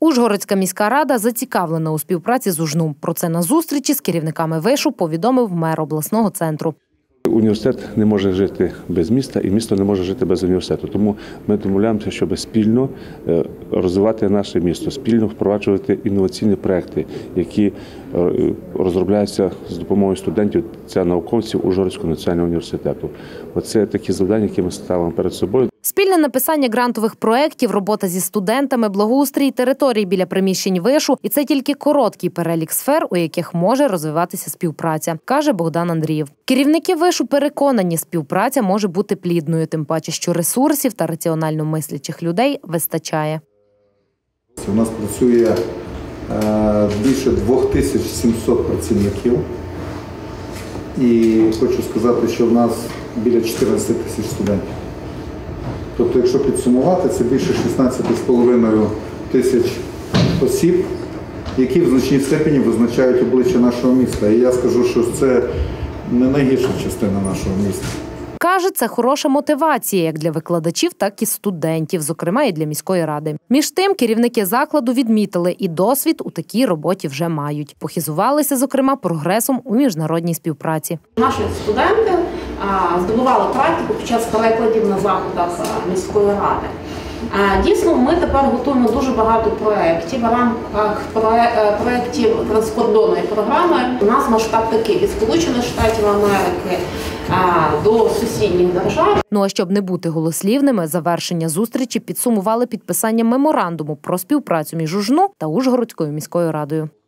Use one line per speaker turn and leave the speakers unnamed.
Ужгородська міська рада зацікавлена у співпраці з УЖНУ. Про це на зустрічі з керівниками вишу повідомив мер обласного центру.
Університет не може жити без міста, і місто не може жити без університету. Тому ми домовляємося, щоб спільно розвивати наше місто, спільно впроваджувати інноваційні проекти, які розробляються з допомогою студентів та науковців Ужгородського національного університету. Оце такі завдання, які ми ставимо перед собою.
Спільне написання грантових проєктів, робота зі студентами, благоустрій територій біля приміщень вишу – і це тільки короткий перелік сфер, у яких може розвиватися співпраця, каже Богдан Андрієв. Керівники вишу переконані, співпраця може бути плідною, тим паче, що ресурсів та раціонально мислячих людей вистачає.
У нас працює більше 2700 працівників. І хочу сказати, що в нас біля 14 тисяч студентів. Тобто, якщо підсумувати, це більше 16,5 тисяч осіб, які в значній степені визначають обличчя нашого міста. І я скажу, що це не найгірша частина нашого міста.
Каже, це хороша мотивація як для викладачів, так і студентів, зокрема і для міської ради. Між тим, керівники закладу відмітили, і досвід у такій роботі вже мають. Похизувалися, зокрема, прогресом у міжнародній співпраці.
Наші студенти здобували практику під час перекладів на заходах міської ради. Дійсно, ми тепер готуємо дуже багато проєктів. В рамках проєктів транскордонної програми у нас масштаб такий – від Сполучених Штатів Америки до сусідніх держав.
Ну а щоб не бути голослівними, завершення зустрічі підсумували підписанням меморандуму про співпрацю між УЖНУ та Ужгородською міською радою.